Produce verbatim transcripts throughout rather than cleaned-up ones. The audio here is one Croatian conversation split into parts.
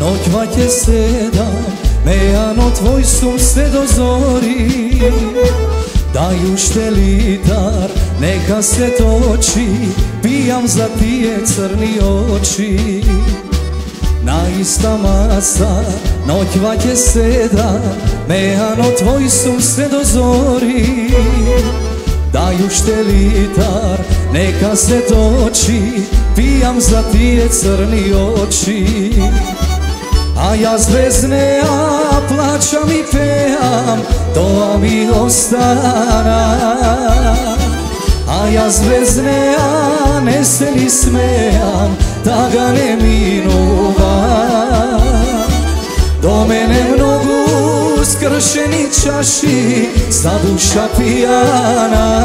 noćva će sedam, mejano tvoj sum se dozori. Dajuš te litar, neka se toči, pijam za tije crni oči. Na ista masa, noćva će sedam, mejano tvoj sum se dozori. Dajuš te litar, neka se toči, pijam za tije crni oči. A ja zvezne, a plaćam i pejam, to mi ostana. A ja zvezne, a ne se ni smejam, da ga ne minuva. Do mene mnogu skršeni čaši, za duša pijana.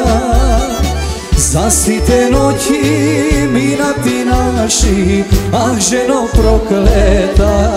Zasite noći minati naši, ah ženo prokleta.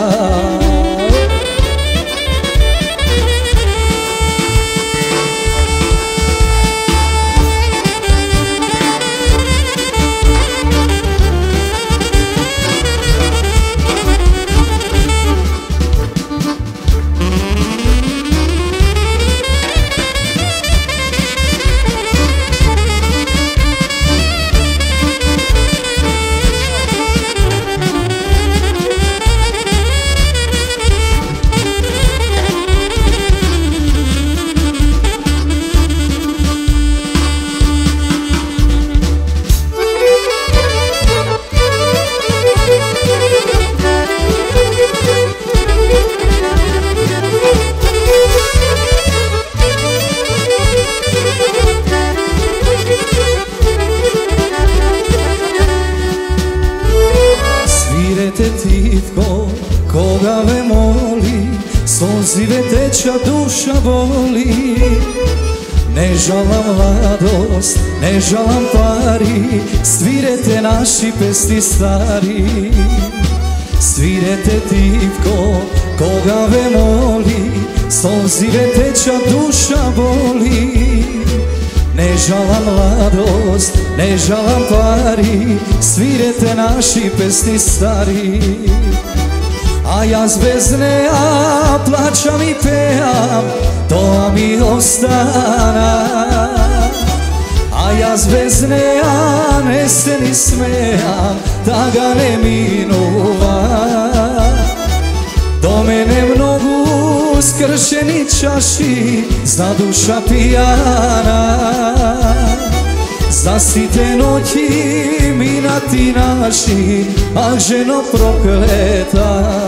Titko, koga ve moli, solzive teča duša boli. Ne žalam mladost, ne žalam pari, svirete naši pesni stari. Svirete titko, koga ve moli, solzive teča duša boli. Ne žalam mladost, ne žalam pari, svirete naši pesni stari. A ja zvezne, a plaćam i pejam, to mi ostana. A ja zvezne, a ne se ni smejam, da ga ne minuva. Do mene mnogu skršeni čaši, za duša pijana. Zasite noći minati naši, ah ženo prokleta.